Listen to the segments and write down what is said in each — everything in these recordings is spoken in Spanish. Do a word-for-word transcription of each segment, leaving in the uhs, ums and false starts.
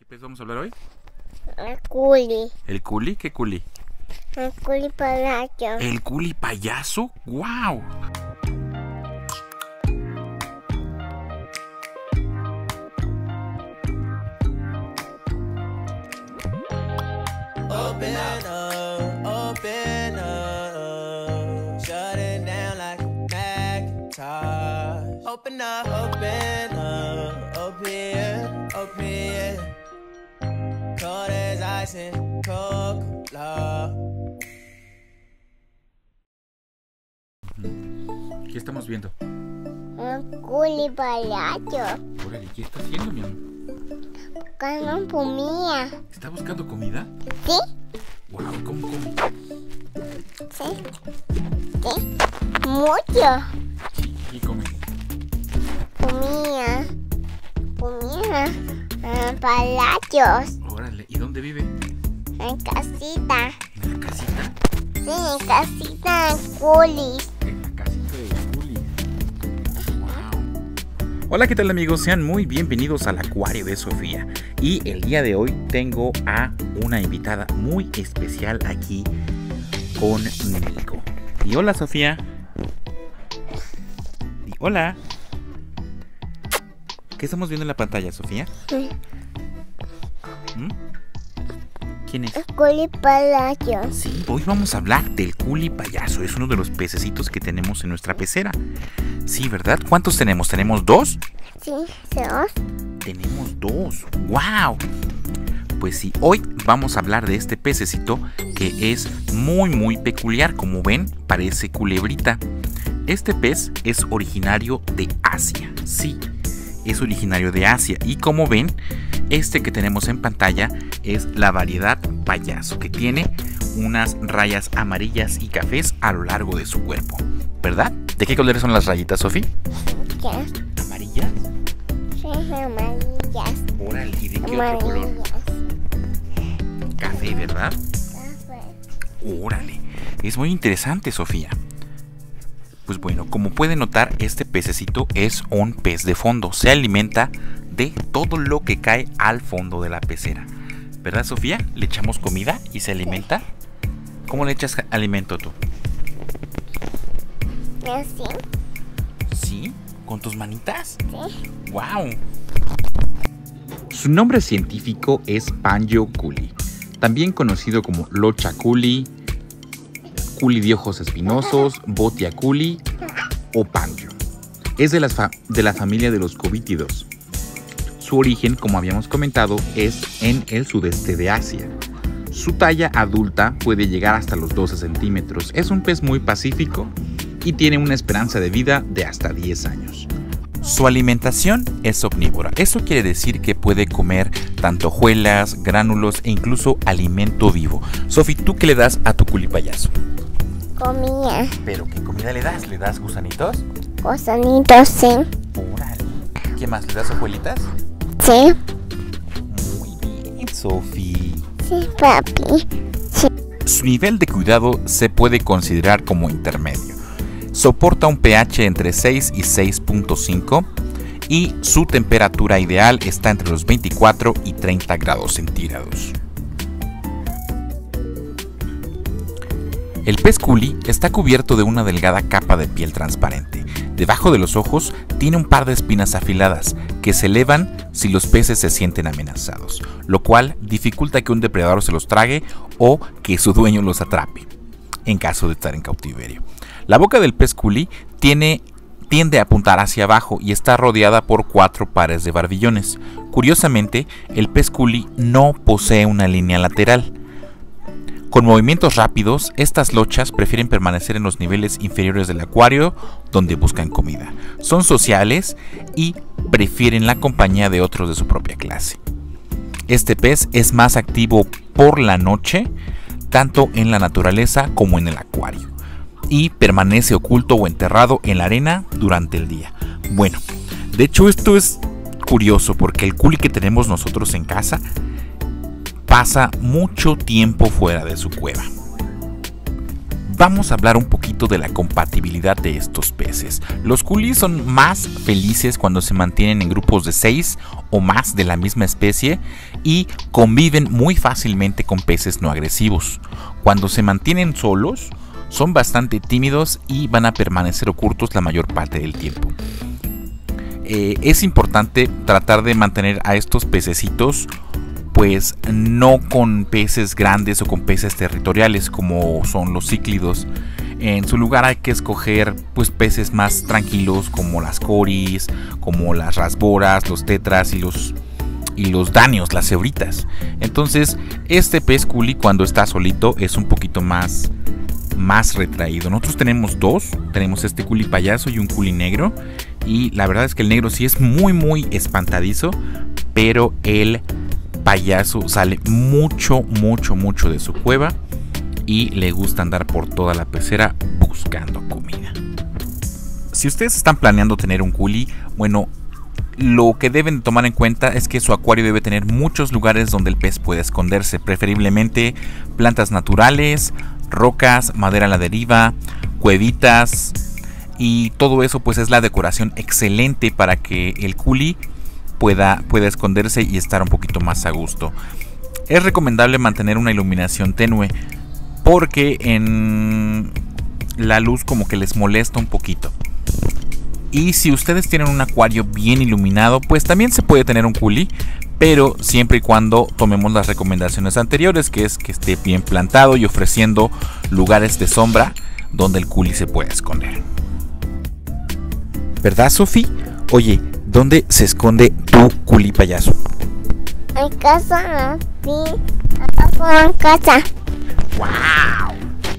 pez vamos a hablar hoy? El culi. ¿El culi? ¿Qué culi? El culi payaso. ¿El culi payaso? ¡Wow! Open up, open up, shut it down like a Macintosh. Open up, open up, open it, open it. Cold as ice and Coca-Cola. ¿Qué estamos viendo? El culi payaso. Órale, ¿qué está haciendo, mi amor? Buscando comida. ¿Está buscando comida? ¿Sí? ¡Wow! ¿Cómo come? Sí. Sí. Mucho. Sí, ¿qué come? Comida. Comida. Eh, payachos. Órale, ¿y dónde vive? En casita. ¿En la casita? Sí, en casita en culis. En la casita de culi. ¡Wow! Hola, ¿qué tal, amigos? Sean muy bienvenidos al acuario de Sofía. Y el día de hoy tengo a una invitada muy especial aquí conmigo. Y hola, Sofía. Y hola. ¿Qué estamos viendo en la pantalla, Sofía? Sí. ¿Mm? ¿Quién es? El culi payaso. Sí, hoy vamos a hablar del culi payaso. Es uno de los pececitos que tenemos en nuestra pecera. Sí, ¿verdad? ¿Cuántos tenemos? ¿Tenemos dos? Sí, dos. Tenemos dos. ¡Wow! Pues sí, hoy vamos a hablar de este pececito que es muy muy peculiar. Como ven, parece culebrita. Este pez es originario de Asia. Sí, es originario de Asia. Y como ven, este que tenemos en pantalla es la variedad payaso, que tiene unas rayas amarillas y cafés a lo largo de su cuerpo. ¿Verdad? ¿De qué colores son las rayitas, Sofi? ¿Qué? ¿Amarillas? Sí, amarillas. Órale, ¿y de qué otro color? Amarillas. Café, ¿verdad? Café. Órale, es muy interesante, Sofía. Pues bueno, como pueden notar, este pececito es un pez de fondo. Se alimenta de todo lo que cae al fondo de la pecera. ¿Verdad, Sofía? Le echamos comida y se alimenta. ¿Cómo le echas alimento tú? ¿Así? ¿Sí? ¿Con tus manitas? Sí. ¡Wow! Su nombre científico es Panjo culi, también conocido como Locha culi, culi de ojos espinosos, Botia culi o Panjo. Es de, las fa de la familia de los cuvítidos. Su origen, como habíamos comentado, es en el sudeste de Asia. Su talla adulta puede llegar hasta los doce centímetros. Es un pez muy pacífico y tiene una esperanza de vida de hasta diez años. Su alimentación es omnívora. Eso quiere decir que puede comer tanto hojuelas, gránulos e incluso alimento vivo. Sofi, ¿tú qué le das a tu culi payaso? Comida. ¿Pero qué comida le das? ¿Le das gusanitos? Gusanitos, sí. Órale. ¿Qué más? ¿Le das hojuelitas? Sí. Muy bien, Sofi. Sí, papi. Sí. Su nivel de cuidado se puede considerar como intermedio. Soporta un pH entre seis y seis punto cinco y su temperatura ideal está entre los veinticuatro y treinta grados centígrados. El pez culi está cubierto de una delgada capa de piel transparente. Debajo de los ojos tiene un par de espinas afiladas que se elevan si los peces se sienten amenazados, lo cual dificulta que un depredador se los trague o que su dueño los atrape, en caso de estar en cautiverio. La boca del pez culi tiene, tiende a apuntar hacia abajo y está rodeada por cuatro pares de barbillones. Curiosamente, el pez culi no posee una línea lateral. Con movimientos rápidos, estas lochas prefieren permanecer en los niveles inferiores del acuario donde buscan comida. Son sociales y prefieren la compañía de otros de su propia clase. Este pez es más activo por la noche, tanto en la naturaleza como en el acuario, y permanece oculto o enterrado en la arena durante el día. Bueno, de hecho esto es curioso porque el culi que tenemos nosotros en casa pasa mucho tiempo fuera de su cueva. vamos a hablar un poquito de la compatibilidad de estos peces. Los culis son más felices cuando se mantienen en grupos de seis o más de la misma especie y conviven muy fácilmente con peces no agresivos. Cuando se mantienen solos, son bastante tímidos y van a permanecer ocultos la mayor parte del tiempo. Eh, es importante tratar de mantener a estos pececitos pues no con peces grandes o con peces territoriales como son los cíclidos. En su lugar hay que escoger pues peces más tranquilos como las coris, como las rasboras, los tetras y los y los danios, las cebritas. Entonces este pez culi cuando está solito es un poquito más más retraído. Nosotros tenemos dos, tenemos este culi payaso y un culi negro, y la verdad es que el negro sí es muy muy espantadizo, pero el payaso sale mucho mucho mucho de su cueva y le gusta andar por toda la pecera buscando comida. Si ustedes están planeando tener un culi, bueno, lo que deben tomar en cuenta es que su acuario debe tener muchos lugares donde el pez pueda esconderse, preferiblemente plantas naturales, rocas, madera a la deriva, cuevitas, y todo eso pues es la decoración excelente para que el culi pueda, pueda esconderse y estar un poquito más a gusto. Es recomendable mantener una iluminación tenue porque en la luz como que les molesta un poquito. Y si ustedes tienen un acuario bien iluminado, pues también se puede tener un culi, pero siempre y cuando tomemos las recomendaciones anteriores, que es que esté bien plantado y ofreciendo lugares de sombra donde el culi se pueda esconder. ¿Verdad, Sofi? Oye, ¿dónde se esconde tu culi payaso? En casa, sí. Abajo en casa. ¡Wow!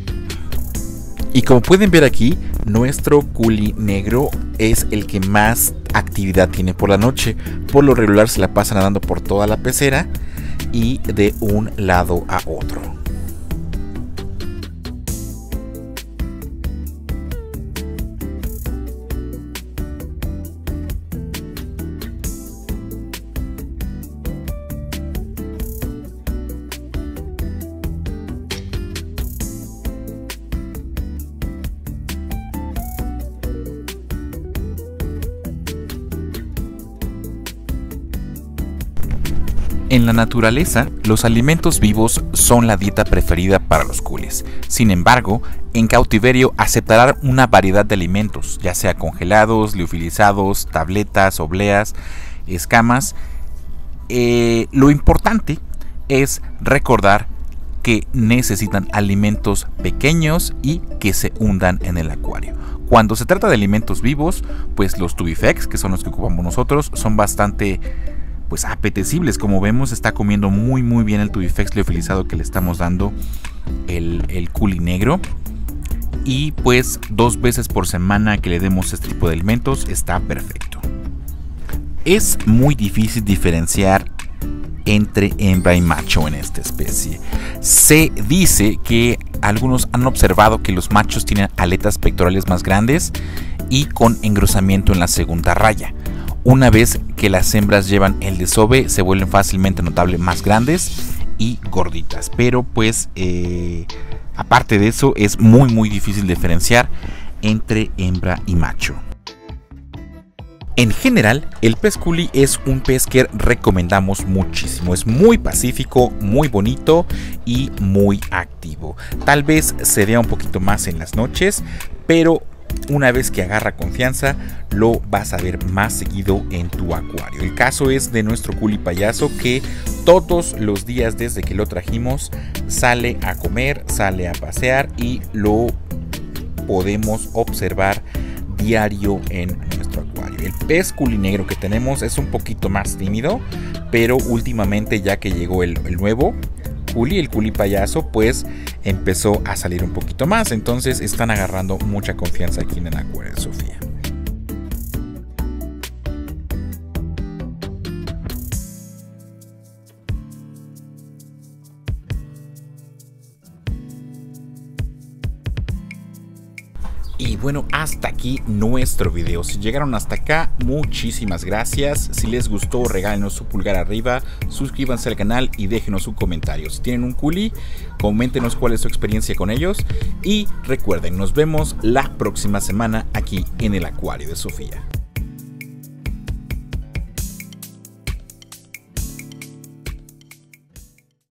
Y como pueden ver aquí, nuestro culi negro es el que más actividad tiene por la noche. Por lo regular se la pasa nadando por toda la pecera y de un lado a otro. En la naturaleza, los alimentos vivos son la dieta preferida para los culis. Sin embargo, en cautiverio aceptarán una variedad de alimentos, ya sea congelados, liofilizados, tabletas, obleas, escamas. Eh, lo importante es recordar que necesitan alimentos pequeños y que se hundan en el acuario. Cuando se trata de alimentos vivos, pues los tubifex, que son los que ocupamos nosotros, son bastante pues apetecibles. Como vemos, está comiendo muy muy bien el tubifex liofilizado que le estamos dando el, el culi negro, y pues dos veces por semana que le demos este tipo de alimentos está perfecto. Es muy difícil diferenciar entre hembra y macho en esta especie. Se dice que algunos han observado que los machos tienen aletas pectorales más grandes y con engrosamiento en la segunda raya. Una vez que las hembras llevan el desove, se vuelven fácilmente notable más grandes y gorditas. Pero pues eh, aparte de eso, es muy muy difícil diferenciar entre hembra y macho. En general, el pez culi es un pez que recomendamos muchísimo. Es muy pacífico, muy bonito y muy activo. Tal vez se vea un poquito más en las noches, pero una vez que agarra confianza, lo vas a ver más seguido en tu acuario. El caso es de nuestro culi payaso, que todos los días desde que lo trajimos sale a comer, sale a pasear y lo podemos observar diario en nuestro acuario. El pez culi negro que tenemos es un poquito más tímido, pero últimamente, ya que llegó el, el nuevo culi, el culi payaso, pues empezó a salir un poquito más. Entonces están agarrando mucha confianza aquí en el acuario de Sofía. Y bueno, hasta aquí nuestro video. Si llegaron hasta acá, muchísimas gracias. Si les gustó, regálenos su pulgar arriba, suscríbanse al canal y déjenos un comentario. Si tienen un culi, coméntenos cuál es su experiencia con ellos. Y recuerden, nos vemos la próxima semana aquí en el Acuario de Sofía.